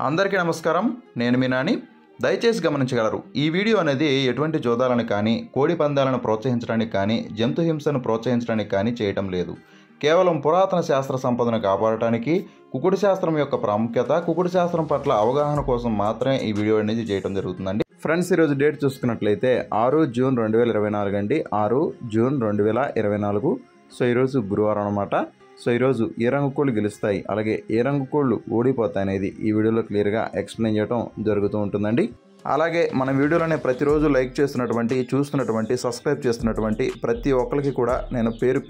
అందరికీ నమస్కారం. నేను మీ నాని. దయచేసి గమనించగలరు, ఈ వీడియో అనేది ఎటువంటి జోదాలను కానీ, కోడి పందాలను ప్రోత్సహించడానికి కానీ, జంతు హింసను ప్రోత్సహించడానికి కానీ చేయటం లేదు. కేవలం పురాతన శాస్త్ర సంపదను కాపాడటానికి, కుకుడు శాస్త్రం యొక్క ప్రాముఖ్యత, కుకుడు శాస్త్రం పట్ల అవగాహన కోసం మాత్రమే ఈ వీడియో అనేది చేయడం జరుగుతుందండి. ఫ్రెండ్స్, ఈరోజు డేట్ చూసుకున్నట్లయితే 6 జూన్ 2024 అండి. 6 జూన్ 2024. సో ఈరోజు గురువారం అనమాట. సో ఈరోజు ఏ రంగు కోళ్ళు గెలుస్తాయి, అలాగే ఏ రంగు కోళ్ళు ఓడిపోతాయి అనేది ఈ వీడియోలో క్లియర్గా ఎక్స్ప్లెయిన్ చేయడం జరుగుతూ ఉంటుందండి. అలాగే మన వీడియోలోనే ప్రతిరోజు లైక్ చేస్తున్నటువంటి, చూస్తున్నటువంటి, సబ్స్క్రైబ్ చేస్తున్నటువంటి ప్రతి ఒక్కరికి కూడా నేను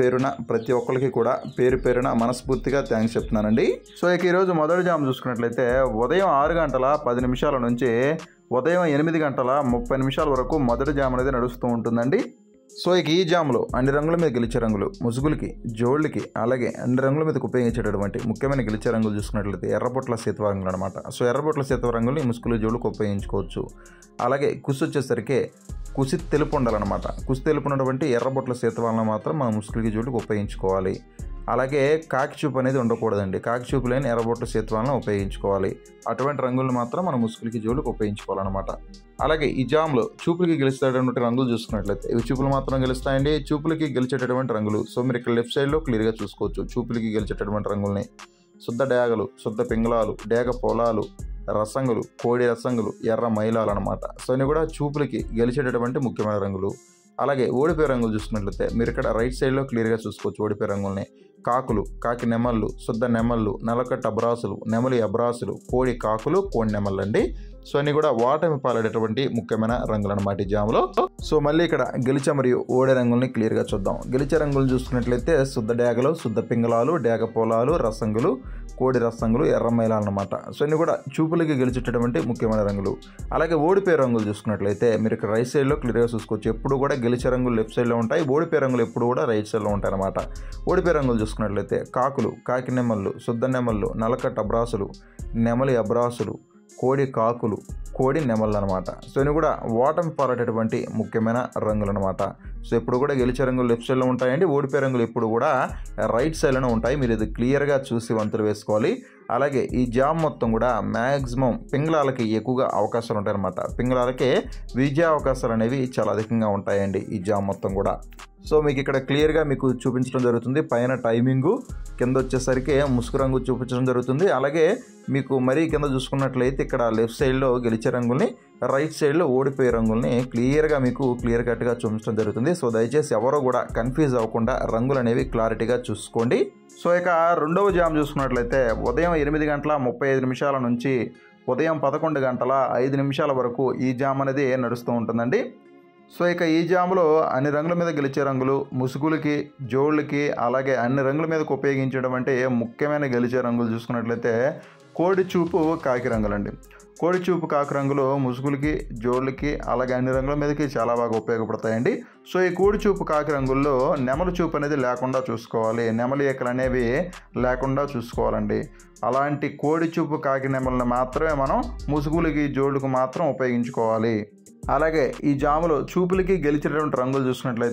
పేరు పేరున మనస్ఫూర్తిగా థ్యాంక్స్ చెప్తున్నానండి. సో ఇక ఈరోజు మొదటి జామ్ చూసుకున్నట్లయితే ఉదయం 6 గంటల 10 నిమిషాల నుంచి ఉదయం 8 గంటల 30 నిమిషాల వరకు మొదటి జామ్ అనేది నడుస్తూ ఉంటుందండి. సో ఇక ఈ జామ్లో అన్ని రంగుల మీద గెలిచే రంగులు, ముసుగులకి, జోళ్ళకి, అలాగే అన్ని రంగుల మీదకి ఉపయోగించేటటువంటి ముఖ్యమైన గెలిచే రంగులు చూసుకున్నట్లయితే ఎర్రబొట్ల సీతవరంగులు అనమాట. సో ఎర్రబొట్ల సీతవరంగుల్ని ముసుగులు, జోళ్ళకి ఉపయోగించుకోవచ్చు. అలాగే కుసి వచ్చేసరికి కుసి తెలుపు ఉండాలన్నమాట. కుసి తెలుపు ఉన్నటువంటి ఎర్రబొట్ల సీతవరంలో మాత్రం మనం ముసుగులకి, జోళ్ళకి ఉపయోగించుకోవాలి. అలాగే కాకి చూపు అనేది ఉండకూడదండి. కాకి చూపు లేని ఎర్రబొట్ల సీతవలను ఉపయోగించుకోవాలి. అటువంటి రంగులను మాత్రం మనం ముసుగులకి, జోళ్ళకి ఉపయోగించుకోవాలన్నమాట. అలాగే ఈ జామ్లో చూపులకి గెలుచేటటువంటి రంగులు చూసుకున్నట్లయితే ఇవి చూపులు మాత్రం గెలుస్తాయండి. చూపులకి గెలిచేటటువంటి రంగులు, సో మీరు ఇక్కడ లెఫ్ట్ సైడ్లో క్లియర్గా చూసుకోవచ్చు. చూపులకి గెలిచేటటువంటి రంగుల్ని శుద్ధ డేగలు, శుద్ధ పింగళాలు, డేగ పొలాలు, రసంగులు, కోడి రసంగులు, ఎర్ర మైలాలు అనమాట. సో ఇవి కూడా చూపులకి గెలిచేటటువంటి ముఖ్యమైన రంగులు. అలాగే ఓడిపోయే రంగులు చూసుకున్నట్లయితే మీరు ఇక్కడ రైట్ సైడ్లో క్లియర్గా చూసుకోవచ్చు. ఓడిపోయే రంగుల్ని కాకులు, కాకి నెమళ్ళు, శుద్ధ నెమళ్ళు, నలకట్ట అబ్రాసులు, నెమలి అబ్రాసులు, కోడి కాకులు, కోడి నెమళ్ళు అండి. సో అన్ని కూడా ఓటమి పాలడేటువంటి ముఖ్యమైన రంగులు అనమాట ఈ జాములో. సో మళ్ళీ ఇక్కడ గెలిచే మరియు ఓడే రంగుల్ని క్లియర్గా చూద్దాం. గెలిచే రంగులు చూసుకున్నట్లయితే శుద్ధ డేగలు, శుద్ధ పింగళాలు, డేగ పొలాలు, రసంగులు, కోడి రసంగులు, ఎర్ర మైలాలు అనమాట. సో ఇన్ని కూడా చూపులకి గెలిచేటటువంటి ముఖ్యమైన రంగులు. అలాగే ఓడిపోయే రంగులు చూసుకున్నట్లయితే మీరు ఇక్కడ రైట్ సైడ్లో క్లియర్గా చూసుకోవచ్చు. ఎప్పుడు కూడా గెలిచే రంగులు లెఫ్ట్ సైడ్లో ఉంటాయి, ఓడిపోయే రంగులు ఎప్పుడు కూడా రైట్ సైడ్లో ఉంటాయి అనమాట. ఓడిపోయే రంగులు చూసుకున్నట్లయితే కాకులు, కాకి నెమళ్ళు, శుద్ధ నెమళ్ళు, నలకట్ట అబ్రాసులు, నెమలి అబ్రాసులు, కోడి కాకులు, కోడి నెమళ్ళు అనమాట. సో ఇవి కూడా ఓటమి పాలటటువంటి ముఖ్యమైన రంగులు అనమాట. సో ఇప్పుడు కూడా గెలిచే రంగులు లెఫ్ట్ సైడ్లో ఉంటాయండి. ఓడిపోయే రంగులు ఇప్పుడు కూడా రైట్ సైడ్లోనే ఉంటాయి. మీరు ఇది క్లియర్గా చూసి వంతులు వేసుకోవాలి. అలాగే ఈ జామ్ మొత్తం కూడా మ్యాక్సిమం పింగళాలకి ఎక్కువగా అవకాశాలు ఉంటాయి అనమాట. పింగళాలకే విజయ అవకాశాలు అనేవి చాలా అధికంగా ఉంటాయండి ఈ జామ్ మొత్తం కూడా. సో మీకు ఇక్కడ క్లియర్గా మీకు చూపించడం జరుగుతుంది. పైన టైమింగు, కింద వచ్చేసరికి ముసుగు రంగు చూపించడం జరుగుతుంది. అలాగే మీకు మరీ కింద చూసుకున్నట్లయితే ఇక్కడ లెఫ్ట్ సైడ్లో గెలిచే రంగుల్ని, రైట్ సైడ్లో ఓడిపోయే రంగుల్ని క్లియర్గా మీకు క్లియర్ కట్గా చూపించడం జరుగుతుంది. సో దయచేసి ఎవరో కూడా కన్ఫ్యూజ్ అవ్వకుండా రంగులు అనేవి క్లారిటీగా చూసుకోండి. సో ఇక రెండవ జామ్ చూసుకున్నట్లయితే ఉదయం 8 గంటల 35 నిమిషాల నుంచి ఉదయం 11 గంటల 5 నిమిషాల వరకు ఈ జామ్ అనేది నడుస్తూ ఉంటుందండి. సో ఇక ఈ జాములో అన్ని రంగుల మీద గెలిచే రంగులు, ముసుగులకి, జోళ్ళకి, అలాగే అన్ని రంగుల మీదకి ఉపయోగించడం అంటే ముఖ్యమైన గెలిచే రంగులు చూసుకున్నట్లయితే కోడి చూపు, కాకి రంగులండి. కోడి చూపు, కాకి రంగులు ముసుగులకి, జోళ్ళకి, అలాగే అన్ని రంగుల మీదకి చాలా బాగా ఉపయోగపడతాయండి. సో ఈ కోడి చూపు, కాకి రంగుల్లో నెమలి చూపు అనేది లేకుండా చూసుకోవాలి. నెమలి ఏకలు అనేవి లేకుండా చూసుకోవాలండి. అలాంటి కోడి చూపు, కాకి నెమలను మాత్రమే మనం ముసుగులకి, జోళ్ళకి మాత్రం ఉపయోగించుకోవాలి. అలాగే ఈ జాములో చూపులకి గెలిచేటువంటి రంగులు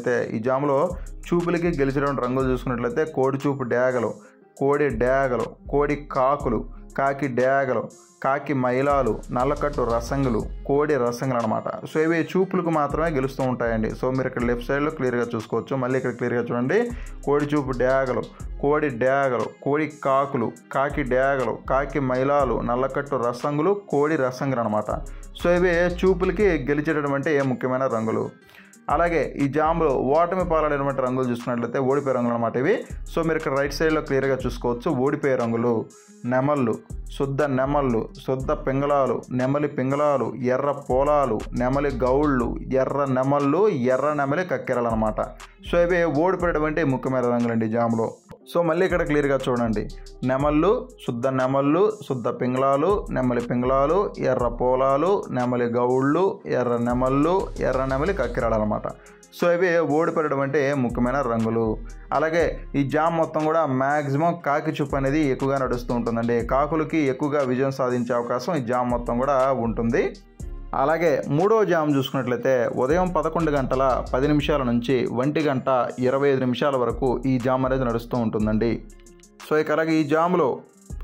చూసుకున్నట్లయితే కోడి చూపు డేగలు, కోడి డేగలు, కోడి కాకులు, కాకి డేగలు, కాకి మైలాలు, నల్లకట్టు రసంగులు, కోడి రసంగులు అనమాట. సో ఇవి చూపులకు మాత్రమే గెలుస్తూ ఉంటాయండి. సో మీరు ఇక్కడ లెఫ్ట్ సైడ్లో క్లియర్గా చూసుకోవచ్చు. మళ్ళీ ఇక్కడ క్లియర్గా చూడండి. కోడి చూపు డేగలు, కోడి డేగలు, కోడి కాకులు, కాకి డేగలు, కాకి మైలాలు, నల్లకట్టు రసంగులు, కోడి రసంగులు అనమాట. సో ఇవి చూపులకి గెలిచేటటువంటి ముఖ్యమైన రంగులు. అలాగే ఈ జామ్లో ఓటమి పాలైనటువంటి రంగులు చూసుకున్నట్లయితే ఓడిపోయే రంగులు అనమాట ఇవి. సో మీరు ఇక్కడ రైట్ సైడ్లో క్లియర్గా చూసుకోవచ్చు. ఓడిపోయే రంగులు నెమళ్ళు, శుద్ధ నెమళ్ళు, శుద్ధ పింగళాలు, నెమలి పింగళాలు, ఎర్ర పోలాలు, నెమలి గౌళ్ళు, ఎర్ర నెమళ్ళు, ఎర్ర నెమలి కక్కెరలు అనమాట. సో ఇవి ఓడిపోయేటువంటి ముఖ్యమైన రంగులండి జామ్లో. సో మళ్ళీ ఇక్కడ క్లియర్గా చూడండి. నెమళ్ళు, శుద్ధ పింగళాలు, నెమలి పింగళాలు, ఎర్ర పోలాలు, నెమలి గౌళ్ళు, ఎర్ర నెమళ్ళు, ఎర్ర నెమలి కక్కిరాలు అనమాట. సో ఇవి ఓడిపోయేటువంటి ముఖ్యమైన రంగులు. అలాగే ఈ జామ్ మొత్తం కూడా మ్యాక్సిమం కాకి చూపు అనేది ఎక్కువగా నడుస్తూ ఉంటుందండి. కాకులకి ఎక్కువగా విజయం సాధించే అవకాశం ఈ జామ్ మొత్తం కూడా ఉంటుంది. అలాగే మూడవ జామ్ చూసుకున్నట్లయితే ఉదయం 11 గంటల 10 నిమిషాల నుంచి 1 గంట 25 నిమిషాల వరకు ఈ జామ్ అనేది నడుస్తూ ఉంటుందండి. సో ఇక అలాగే ఈ జామ్లో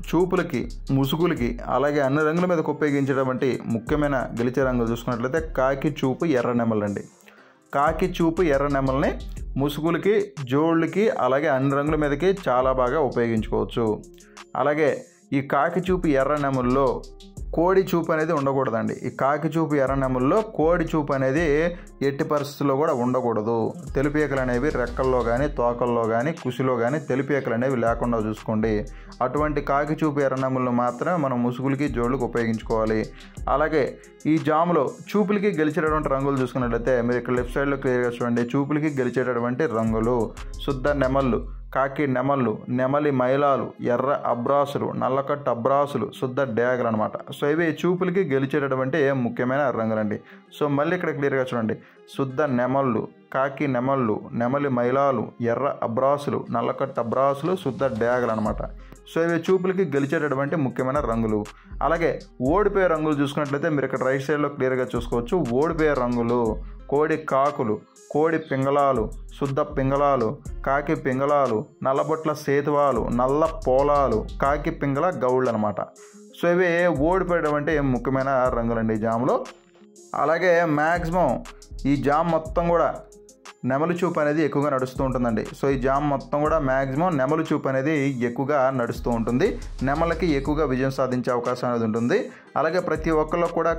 చూపులకి, ముసుగులకి అలాగే అన్ని రంగుల మీదకి ఉపయోగించేటువంటి ముఖ్యమైన గెలిచే రంగులు చూసుకున్నట్లయితే కాకి చూపు ఎర్ర నెమలండి. కాకి చూపు ఎర్ర నెమల్ని ముసుగులకి, జోళ్ళకి అలాగే అన్ని రంగుల మీదకి చాలా బాగా ఉపయోగించుకోవచ్చు. అలాగే ఈ కాకి చూపు ఎర్ర నెమల్లో కోడి చూపు అనేది ఉండకూడదండి. ఈ కాకి చూపు ఎర్ర నెమల్లో కోడి చూపు అనేది ఎట్టి పరిస్థితుల్లో కూడా ఉండకూడదు. తెలుపేకలు అనేవి రెక్కల్లో కానీ, తోకల్లో కానీ, కుసిలో కానీ తెలుపేకలు అనేవి లేకుండా చూసుకోండి. అటువంటి కాకి చూపు ఎర్ర నెమలను మాత్రమే మనం ముసుగులకి, జోళ్ళకి ఉపయోగించుకోవాలి. అలాగే ఈ జాములో చూపులకి గెలిచేటటువంటి రంగులు చూసుకున్నట్లయితే మీరు ఇక్కడ లెఫ్ట్ సైడ్లో క్లియర్గా చూడండి. చూపులకి గెలిచేటటువంటి రంగులు శుద్ధ నెమళ్ళు, కాకి నెమళ్ళు, నెమలి మైలాలు, ఎర్ర అబ్రాసులు, నల్లకట్టు అబ్రాసులు, శుద్ధ డేగలు అనమాట. సో ఇవి చూపులకి గెలిచేటటువంటి ముఖ్యమైన రంగులండి. సో మళ్ళీ ఇక్కడ క్లియర్గా చూడండి. శుద్ధ నెమళ్ళు, కాకి నెమళ్ళు, నెమలి మైలాలు, ఎర్ర అబ్రాసులు, నల్లకట్టు అబ్రాసులు, శుద్ధ డేగలు అనమాట. సో ఇవి చూపులకి గెలిచేటటువంటి ముఖ్యమైన రంగులు. అలాగే ఓడిపోయే రంగులు చూసుకున్నట్లయితే మీరు ఇక్కడ రైట్ సైడ్లో క్లియర్గా చూసుకోవచ్చు. ఓడిపోయే రంగులు కోడి కాకులు, కోడి పింగళాలు, శుద్ధ పింగళాలు, కాకి పింగళాలు, నల్లబొట్ల సేతువాలు, నల్ల పోలాలు, కాకి పింగళ గౌళ్ళు అనమాట. సో ఇవి ఓడిపోయేటువంటి ముఖ్యమైన రంగులండి ఈ జామ్లో. అలాగే మ్యాక్సిమం ఈ జామ్ మొత్తం కూడా నెమలి చూపు అనేది ఎక్కువగా నడుస్తూ ఉంటుందండి. సో ఈ జామ్ మొత్తం కూడా మ్యాక్సిమం నెమలి చూపు అనేది ఎక్కువగా నడుస్తూ ఉంటుంది. నెమలకి ఎక్కువగా విజయం సాధించే అవకాశం అనేది ఉంటుంది. అలాగే ప్రతి ఒక్కళ్ళు కూడా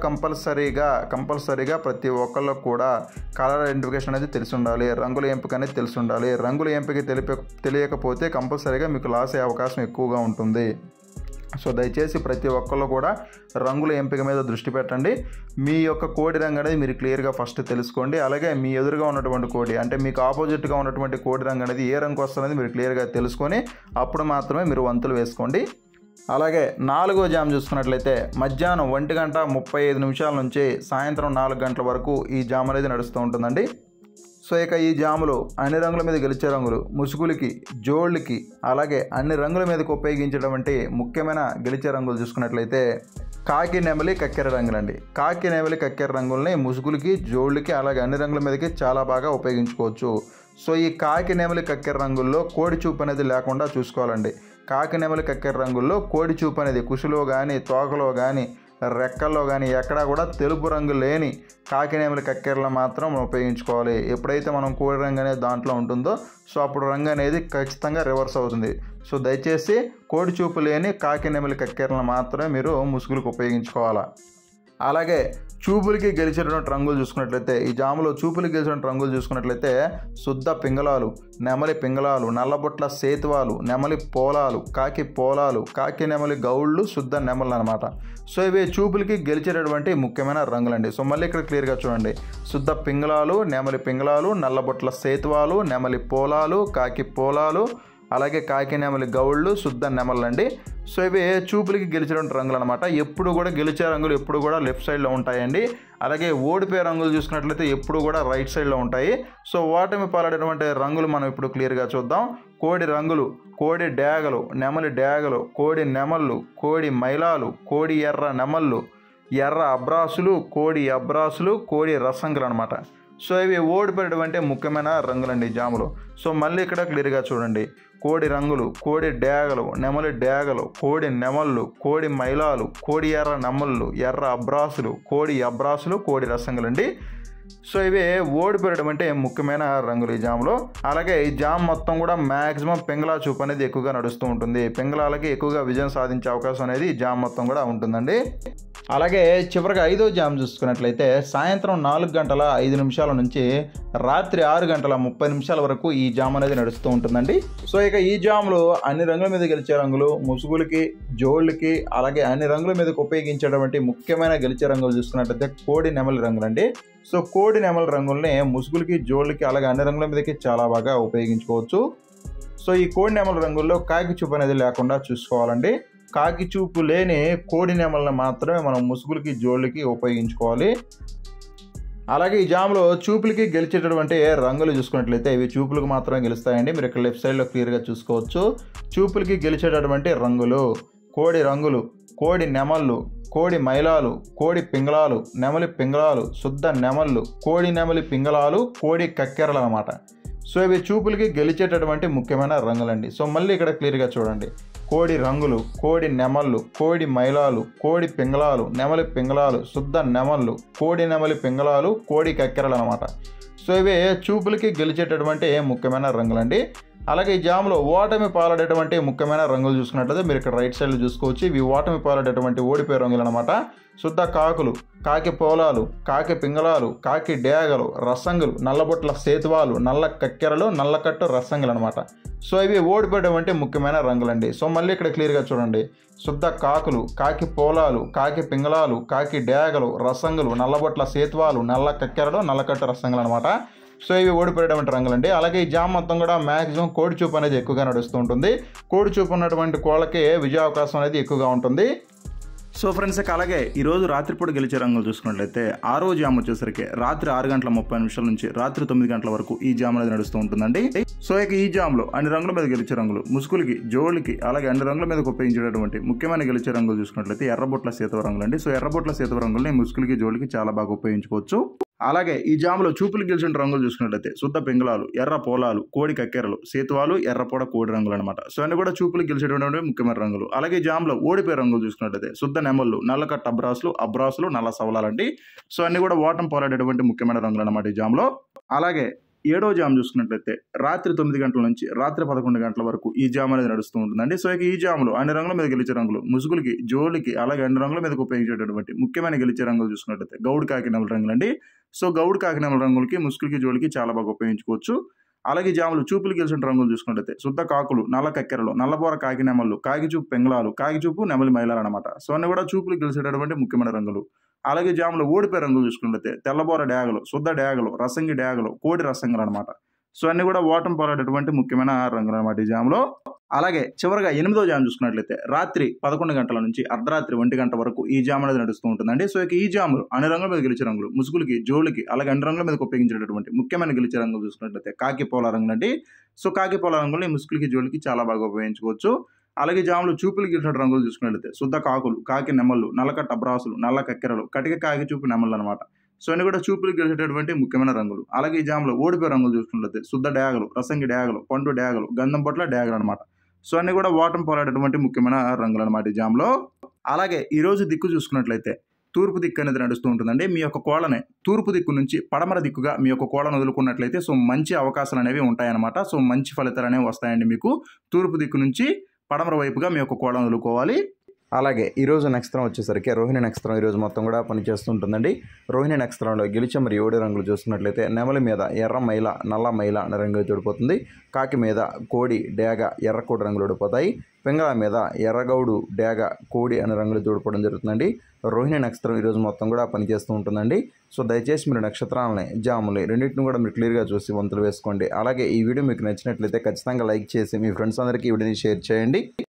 కంపల్సరీగా ప్రతి ఒక్కళ్ళు కూడా కలర్ ఐడెంటిఫికేషన్ అనేది తెలిసి ఉండాలి. రంగుల ఎంపిక అనేది తెలిసి ఉండాలి. రంగుల ఎంపిక తెలియకపోతే కంపల్సరీగా మీకు లాస్ అయ్యే అవకాశం ఎక్కువగా ఉంటుంది. సో దయచేసి ప్రతి ఒక్కళ్ళు కూడా రంగుల ఎంపిక మీద దృష్టి పెట్టండి. మీ యొక్క కోడి రంగు అనేది మీరు క్లియర్గా ఫస్ట్ తెలుసుకోండి. అలాగే మీ ఎదురుగా ఉన్నటువంటి కోడి అంటే మీకు ఆపోజిట్గా ఉన్నటువంటి కోడి రంగు అనేది ఏ రంగు వస్తుందనేది మీరు క్లియర్గా తెలుసుకొని అప్పుడు మాత్రమే మీరు వంతులు వేసుకోండి. అలాగే 4వ జామ్ చూసుకున్నట్లయితే మధ్యాహ్నం 1:35 నుంచి సాయంత్రం 4 గంటల వరకు ఈ జామ్ అనేది నడుస్తూ ఉంటుందండి. సో ఇక ఈ జాములో అన్ని రంగుల మీద గెలిచే రంగులు ముసుగులకి, జోళ్ళకి అలాగే అన్ని రంగుల మీదకి ఉపయోగించేటువంటి ముఖ్యమైన గెలిచే రంగులు చూసుకున్నట్లయితే కాకి నెమలి కక్కెర రంగులండి. కాకి నెమలి కక్కెర రంగుల్ని ముసుగులకి, జోళ్ళకి అలాగే అన్ని రంగుల మీదకి చాలా బాగా ఉపయోగించుకోవచ్చు. సో ఈ కాకి నెమలి కక్కెర రంగుల్లో కోడి చూపు అనేది లేకుండా చూసుకోవాలండి. కాకి నెమలి కక్కెర రంగుల్లో కోడి చూపు అనేది కుషిలో కానీ, తోకలో కానీ, రెక్కల్లో కానీ ఎక్కడా కూడా తెలుపు రంగు లేని కాకి నెమలి కక్కెరలు మాత్రం ఉపయోగించుకోవాలి. ఎప్పుడైతే మనం కోడి రంగు అనేది దాంట్లో ఉంటుందో సో అప్పుడు రంగు అనేది ఖచ్చితంగా రివర్స్ అవుతుంది. సో దయచేసి కోడి చూపు లేని కాకి నెమలి కక్కెరలను మాత్రమే మీరు ముసుగులకు ఉపయోగించుకోవాలి. అలాగే చూపులకి గెలిచేటువంటి రంగులు చూసుకున్నట్లయితే ఈ జాములో చూపులకి గెలిచేటువంటి రంగులు చూసుకున్నట్లయితే శుద్ధ పింగళాలు, నెమలి పింగళాలు, నల్లబొట్ల సేతువాలు, నెమలి పోలాలు, కాకి పోలాలు, కాకి నెమలి గౌళ్ళు, శుద్ధ నెమలు అనమాట. సో ఇవి చూపులకి గెలిచేటటువంటి ముఖ్యమైన రంగులండి. సో మళ్ళీ ఇక్కడ క్లియర్గా చూడండి. శుద్ధ పింగళాలు, నెమలి పింగళాలు, నల్లబొట్ల సేతువాలు, నెమలి పోలాలు, కాకి పోలాలు అలాగే కాకి నెమలి గౌళ్ళు, శుద్ధ నెమలండి. సో ఇవి చూపులకి గెలిచేటువంటి రంగులు అనమాట. ఎప్పుడు కూడా గెలిచే రంగులు ఎప్పుడు కూడా లెఫ్ట్ సైడ్లో ఉంటాయండి. అలాగే ఓడిపోయే రంగులు చూసుకున్నట్లయితే ఎప్పుడు కూడా రైట్ సైడ్లో ఉంటాయి. సో ఓటమి పాలైనటువంటి రంగులు మనం ఇప్పుడు క్లియర్గా చూద్దాం. కోడి రంగులు కోడి డేగలు, నెమలి డేగలు, కోడి నెమళ్ళు, కోడి మైలాలు, కోడి ఎర్ర నెమళ్ళు, ఎర్ర అబ్రాసులు, కోడి అబ్రాసులు, కోడి రసంగులు అనమాట. సో ఇవి ఓడిపోయేటువంటి ముఖ్యమైన రంగులండి జాములు. సో మళ్ళీ ఇక్కడ క్లియర్గా చూడండి. కోడి రంగులు కోడి డేగలు, నెమలి డేగలు, కోడి నెమళ్ళు, కోడి మైలాలు, కోడి ఎర్ర నెమళ్ళు, ఎర్ర అబ్రాసులు, కోడి అబ్రాసులు, కోడి రసంగులండి. సో ఇవి ఓడిపోయేటువంటి ముఖ్యమైన రంగులు ఈ జామ్లో. అలాగే ఈ జామ్ మొత్తం కూడా మ్యాక్సిమం పింగళా చూపు అనేది ఎక్కువగా నడుస్తూ ఉంటుంది. పింగళాలకి ఎక్కువగా విజయం సాధించే అవకాశం అనేది ఈ జామ్ మొత్తం కూడా ఉంటుందండి. అలాగే చివరిగా 5వ జామ్ చూసుకున్నట్లయితే సాయంత్రం 4:05 నుంచి రాత్రి 6:30 వరకు ఈ జామ్ అనేది నడుస్తూ ఉంటుందండి. సో ఇక ఈ జామ్లో అన్ని రంగుల మీద గెలిచే రంగులు ముసుగులకి, జోళ్ళకి అలాగే అన్ని రంగుల మీదకి ఉపయోగించేటువంటి ముఖ్యమైన గెలిచే రంగులు చూసుకున్నట్లయితే కోడి నెమలి రంగులండి. సో కోడి నెమలి రంగుల్ని ముసుగులకి, జోళ్ళకి అలాగే అన్ని రంగుల మీదకి చాలా బాగా ఉపయోగించుకోవచ్చు. సో ఈ కోడి నెమలి రంగుల్లో కాకి చూపు అనేది లేకుండా చూసుకోవాలండి. కాకి చూపు లేని కోడి నెమలను మాత్రమే మనం ముసుగులకి, జోళ్ళకి ఉపయోగించుకోవాలి. అలాగే ఈ జామ్లో చూపులకి గెలిచేటటువంటి రంగులు చూసుకున్నట్లయితే ఇవి చూపులకు మాత్రమే గెలుస్తాయండి. మీరు ఇక్కడ లెఫ్ట్ సైడ్లో క్లియర్గా చూసుకోవచ్చు. చూపులకి గెలిచేటటువంటి రంగులు కోడి నెమళ్ళు, కోడి మైలాలు, కోడి పింగళాలు, నెమలి పింగళాలు, శుద్ధ నెమళ్ళు, కోడి నెమలి పింగళాలు, కోడి కక్కెరలు అనమాట. సో ఇవి చూపులకి గెలిచేటటువంటి ముఖ్యమైన రంగులండి. సో మళ్ళీ ఇక్కడ క్లియర్గా చూడండి. కోడి రంగులు, కోడి నెమళ్ళు, కోడి మైలాలు, కోడి పింగళాలు, నెమలి పింగళాలు, శుద్ధ నెమళ్ళు, కోడి నెమలి పింగళాలు, కోడి కక్కెరలు అనమాట. సో ఇవి చూపులకి గెలిచేటటువంటి ముఖ్యమైన రంగులండి. అలాగే ఈ జామ్లో ఓటమి పాలడేటువంటి ముఖ్యమైన రంగులు చూసుకున్నట్లయితే మీరు ఇక్కడ రైట్ సైడ్లో చూసుకోవచ్చు. ఇవి ఓటమి పాలడేటువంటి ఓడిపోయే రంగులు అనమాట. శుద్ధ కాకులు, కాకి పోలాలు, కాకి పింగళాలు, కాకి డేగలు, రసంగులు, నల్లబొట్ల సేతువాలు, నల్ల కక్కెరలు, నల్లకట్టు రసంగులు అనమాట. సో ఇవి ఓడిపోయేటువంటి ముఖ్యమైన రంగులండి. సో మళ్ళీ ఇక్కడ క్లియర్గా చూడండి. శుద్ధ కాకులు, కాకి పోలాలు, కాకి పింగళాలు, కాకి డేగలు, రసంగులు, నల్లబొట్ల సేతువాలు, నల్ల కక్కెరలు, నల్లకట్టు రసంగులు అనమాట. సో ఇవి ఓడిపోయేటువంటి రంగులండి. అలాగే ఈ జామ్ మొత్తం కూడా మ్యాక్సిమం కోడి చూపు అనేది ఎక్కువగా నడుస్తూ ఉంటుంది. కోడి చూపు ఉన్నటువంటి కోళ్ళకి విజయ అవకాశం అనేది ఎక్కువగా ఉంటుంది. సో ఫ్రెండ్స్, అలాగే ఈరోజు రాత్రిపూట గెలిచే రంగులు చూసుకున్నట్లయితే ఆరో జామ్ వచ్చేసరికి రాత్రి 6:30 నుంచి రాత్రి 9 గంటల వరకు ఈ జామ్ అనేది నడుస్తూ ఉంటుందండి. సో ఇక ఈ జామ్లో అన్ని రంగుల మీద గెలిచే రంగులు ముసుగులకి, జోళ్ళకి, అలాగే అన్ని రంగుల మీద ఉపయోగించేటటువంటి ముఖ్యమైన గెలిచే రంగులు చూసుకున్నట్లయితే ఎర్రబొట్ల సేతువ రంగులు అండి. సో ఎర్రబొట్ల సేతువ రంగుల్ని ముసుగులకి, జోళ్ళకి చాలా బాగా ఉపయోగించుకోవచ్చు. అలాగే ఈ జామ్లో చూపులు గెలిచిన రంగులు చూసుకున్నట్లయితే శుద్ధ పింగళాలు, ఎర్ర పోలాలు, కోడి కక్కెరలు, సేతువాలు, ఎర్రపోడ కోడి రంగులు అనమాట. సో అన్ని కూడా చూపులు గెలిచేటువంటి ముఖ్యమైన రంగులు. అలాగే ఈ జామ్లో ఓడిపోయే రంగులు చూసుకున్నట్లయితే శుద్ధ నెమళ్ళు, నల్లకట్ట అబ్రాసులు, నల్ల సవలాలండి. సో అన్ని కూడా ఓటం పోరాడేటువంటి ముఖ్యమైన రంగులు అనమాట ఈ జామ్లో. అలాగే ఏడో జామ్ చూసుకున్నట్లయితే రాత్రి 9 గంటల నుంచి రాత్రి 11 గంటల వరకు ఈ జామ్ అనేది నడుస్తూ ఉంటుందండి. సో ఇక ఈ జామ్లో అన్ని రంగుల మీద గెలిచే రంగులు ముసుగులకి, జోలికి, అలాగే అన్ని రంగుల మీద ఉపయోగించేటటువంటి ముఖ్యమైన గెలిచే రంగులు చూసుకున్నట్లయితే గౌడు కాకి నెమలి రంగులండి. సో గౌడు కాకి నెమలి రంగులకి, ముసుగులకి, జోలికి చాలా బాగా ఉపయోగించుకోవచ్చు. అలాగే జాములు చూపులు గెలిచిన రంగులు చూసుకున్నట్లయితే శుద్ధ కాకులు, నల్ల కక్కెరలు, నల్లబోర కాకి నెమళ్ళు, కాకి చూపు పెంగళాలు, కాకి చూపు నెమలి మైలాలు అనమాట. సో అన్ని కూడా చూపులు గెలిచేటటువంటి ముఖ్యమైన రంగులు. అలాగే జాములు ఓడిపోయే రంగులు చూసుకున్నట్లయితే తెల్లబోర డేగలు, శుద్ధ డేగలు, రసంగి డేగలు, కోడి రసంగులు అనమాట. సో అన్ని కూడా ఓటం పోరాడేటువంటి ముఖ్యమైన రంగులు అనమాట ఈ జామ్లో. అలాగే చివరిగా 8వ జామ్ చూసుకున్నట్లయితే రాత్రి 11 గంటల నుంచి అర్ధరాత్రి 1 గంట వరకు ఈ జామ్ అనేది నడుస్తూ ఉంటుందండి. సో ఇక ఈ జాములు అన్ని రంగుల మీద గెలిచే రంగులు ముసుగులకి, జోలికి, అలాగే అన్ని రంగుల మీద ఉపయోగించేటటువంటి ముఖ్యమైన గెలిచే రంగులు చూసుకున్నట్లయితే కాకి పోల రంగులు అండి. సో కాకి పోల రంగుల్ని ముసుగులకి, జోలికి చాలా బాగా ఉపయోగించుకోవచ్చు. అలాగే జాములు చూపులు గెలిచిన రంగులు చూసుకున్నట్లయితే శుద్ధ కాకులు, కాకి నెమళ్ళు, నల్లకట్ట అబ్రాసులు, నల్ల కక్కెరలు, కటిక కాకి చూపు నెమళ్ళు అనమాట. సో అన్ని కూడా చూపులు గెలిచేటటువంటి ముఖ్యమైన రంగులు. అలాగే ఈ జామ్లో ఓడిపోయే రంగులు చూసుకున్నట్లయితే శుద్ధ డేగలు, రసంగి డేగలు, పండు డేగలు, గంధం పొట్ల డేగలు అనమాట. సో అన్ని కూడా ఓటం పోరాడేటువంటి ముఖ్యమైన రంగులు అనమాట ఈ జామ్లో. అలాగే ఈ రోజు దిక్కు చూసుకున్నట్లయితే తూర్పు దిక్కు అనేది నడుస్తూ ఉంటుందండి. మీ యొక్క కోళ్ళని తూర్పు దిక్కు నుంచి పడమర దిక్కుగా మీ యొక్క కోళ్ళను వదులుకున్నట్లయితే సో మంచి అవకాశాలు అనేవి ఉంటాయన్నమాట. సో మంచి ఫలితాలు అనేవి వస్తాయండి మీకు. తూర్పు దిక్కు నుంచి పడమర వైపుగా మీ యొక్క కోళ్ళను వదులుకోవాలి. అలాగే ఈరోజు నక్షత్రం వచ్చేసరికి రోహిణి నక్షత్రం ఈరోజు మొత్తం కూడా పనిచేస్తుంటుందండి. రోహిణి నక్షత్రంలో గెలిచే మరియు ఏడు రంగులు చూసుకున్నట్లయితే నెమలి మీద ఎర్ర మైల, నల్ల మైల అనే రంగు తోడిపోతుంది. కాకి మీద కోడి, డేగ, ఎర్ర కోడి రంగులు ఓడిపోతాయి. పింగళ మీద ఎర్రగౌడు, డేగ, కోడి అనే రంగులు తోడిపోవడం జరుగుతుందండి. రోహిణి నక్షత్రం ఈరోజు మొత్తం కూడా పనిచేస్తూ ఉంటుందండి. సో దయచేసి మీరు నక్షత్రాలని, జాములు రెండింటిని కూడా మీరు క్లియర్గా చూసి వంతులు వేసుకోండి. అలాగే ఈ వీడియో మీకు నచ్చినట్లయితే ఖచ్చితంగా లైక్ చేసి మీ ఫ్రెండ్స్ అందరికీ ఈ వీడియోని షేర్ చేయండి.